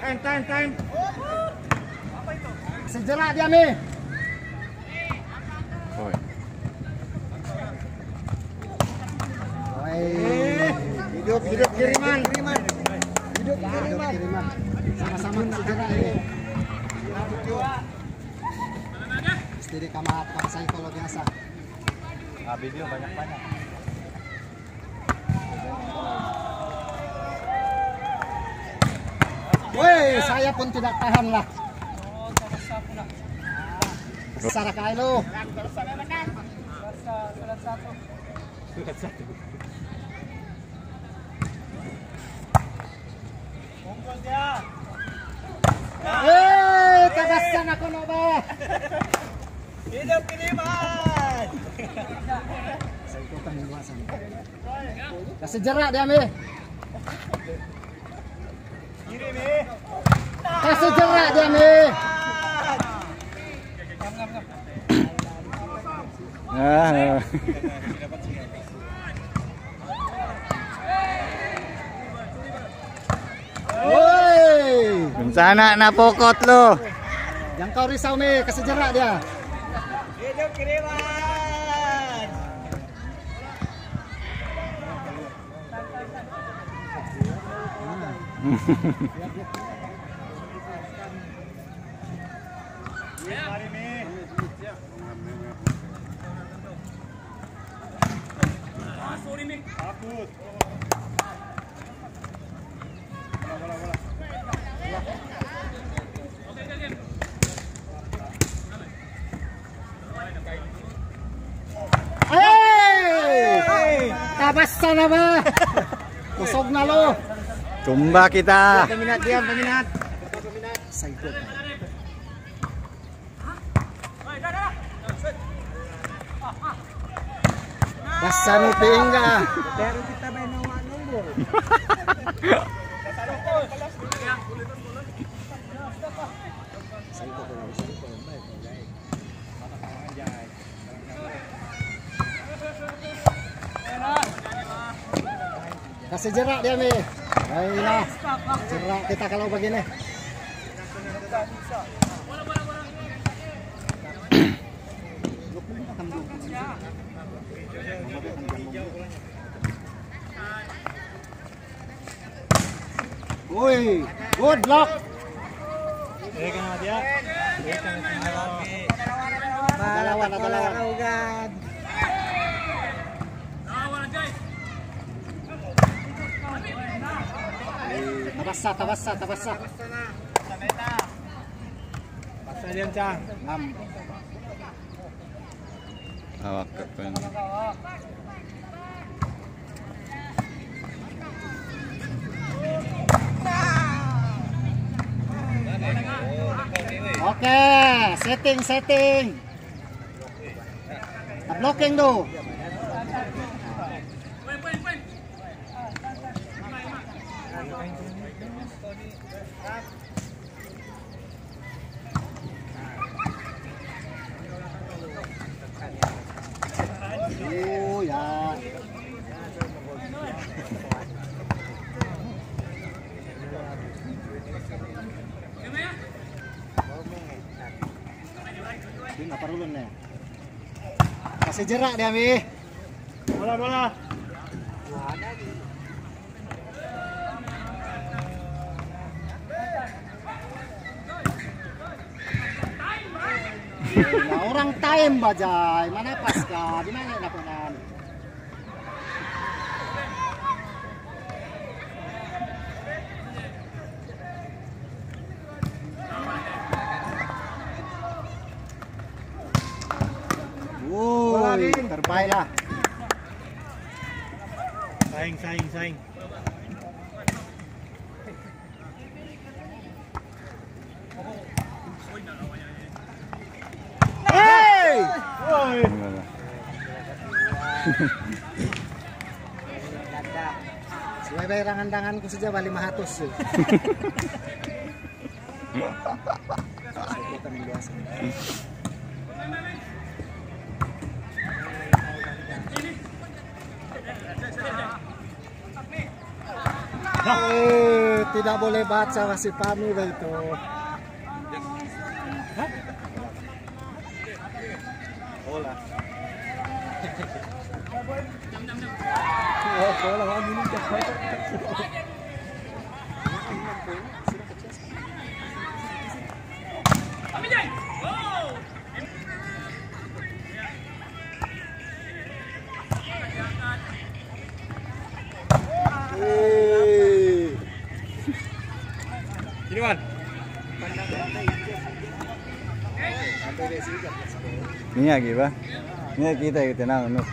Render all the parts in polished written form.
Time. Sejerak dia Mi. Hidup kiriman. Hidup kiriman. Sama-sama sejerak ini. Istri kamat saya kalau biasa. Video banyak-banyak. Woi, saya pun tidak tahan lah. Besar kali lu. Tabasan ako no ba? Hidup kiriman. Saya ikut pengulasan. Kasih jerak dia Mi. Kasih jerak dia Mi. Woi, bencana na pokot lo. Yang kau risau Mi, kasih jerak dia. Hidup kiriman. Tabasan na ba? Kusog na lo. Tumba kita. Peminat. Saya ikut. Basan pingga. Pero kita may nombor. Kasih jerak dia Mi. Baiklah. Jerak kita kalau begini. Woi, good luck. Dalawan. Tabasa. Basta diyan, Chang. Awak ka pa. Oke, setting. Blocking do. Oh ya. Ini apa dulu nih? Kasih jerak dia Mi. Bola. Nah, orang time bajai. Mana pasca? Di mana lapangan? Woi, terbaik lah. Saing. Hey! Suai bayaran tanganku saja balik 500 sih. Nah. tidak boleh baca masih Fahmi itu. Bola. Sini Wan. Ini lagi ba? Ini kita yang tenang nu.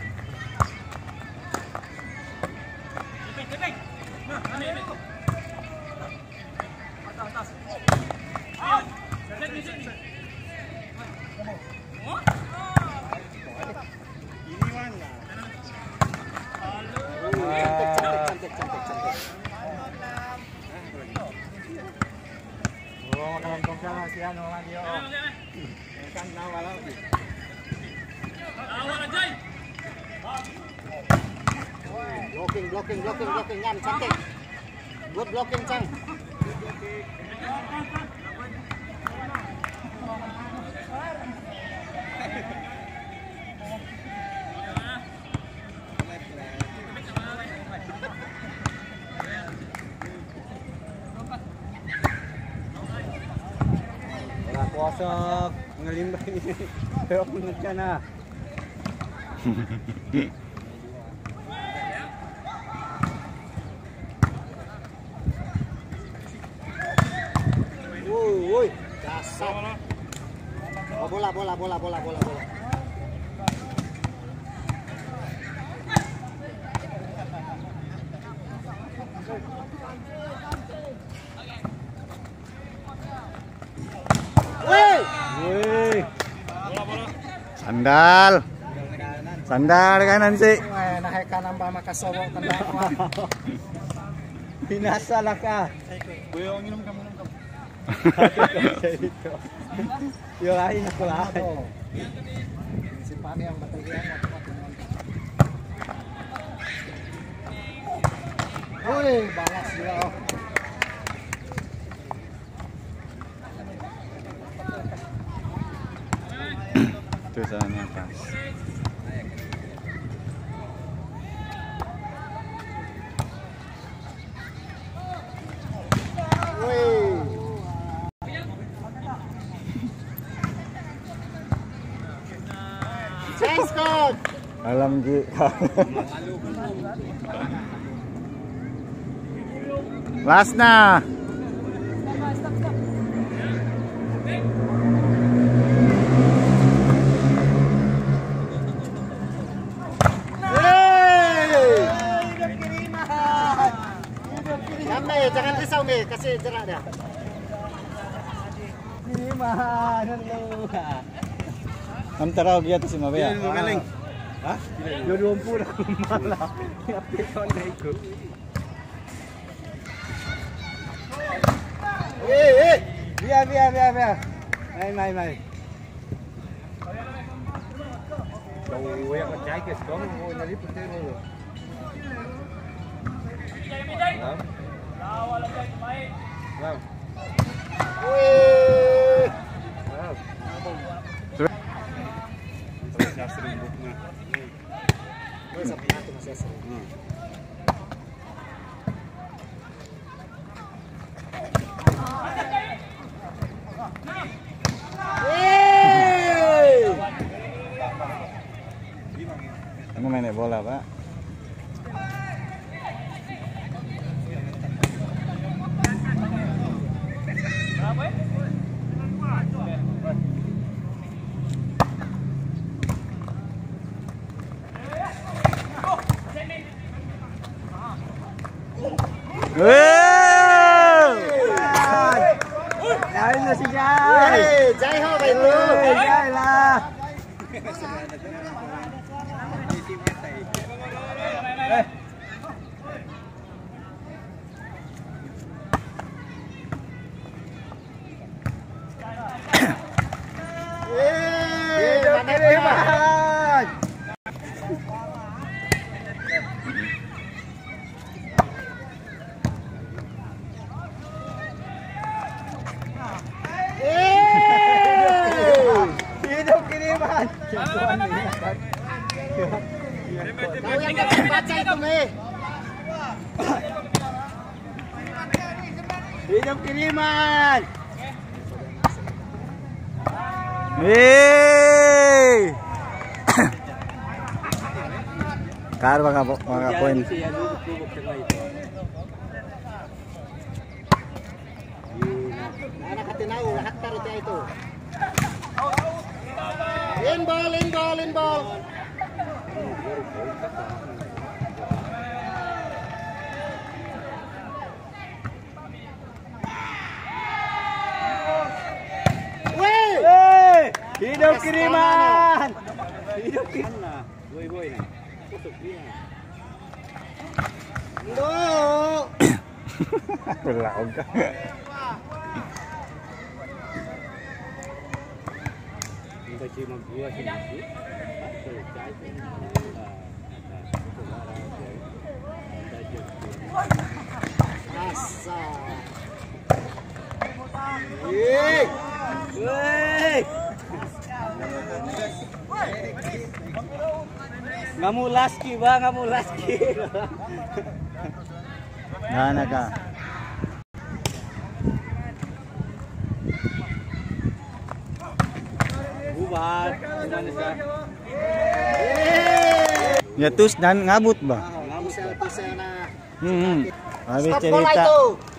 Ini Wan lah. Cantik. Oh, makanan kongkang si ano lagi oh. Kan nawal lagi. Blocking Yan, cantik. Good blocking Chang. Wala puasa ngalimbay ini. Pero ako na na. Woi, dasar. Oh, bola. Woi. Sandal kanan sih. Nahay ka nang ba makasobo tanda. Binasa lah ka. Kuya, minum kamu. Yo lain aku lain. Si Fahmi yang batalyan Woi, balas dia. Itu sana atas. Chance code. Alam Ji. Last na. Jangan risau Mi, kasih jerak dia. Kiriman lu. Antara dia tu si Mabaya. Magaling. Ha? Yo 20 na kumala. Napito na iko. Biar. Mai. Kau yang percaya ke sekarang mau nyari putih dulu. Wow. Kamu main bola, Pak? Jai na si Jai. Jai ho ba ito? Jai lah. Hidup Kiriman. Kau yang dapat baca itu, Me. Hidup kiriman. Hei. Kar mga point. Anak katinaw, lahat karutya itu. Inball, inball, inball. Hey! Hidup kiriman. Hidup kiriman. Boy na. Putok din. No. Wala ka. Hindi siya magbuhat siya. Asa. Hey! Wey! Ngamulaski ba? Ngamulaski. Nana ka. Bubat. Gimana siya? Ya tus dan ngabut ba? Bisa na. Habis Stop bola cerita. itu.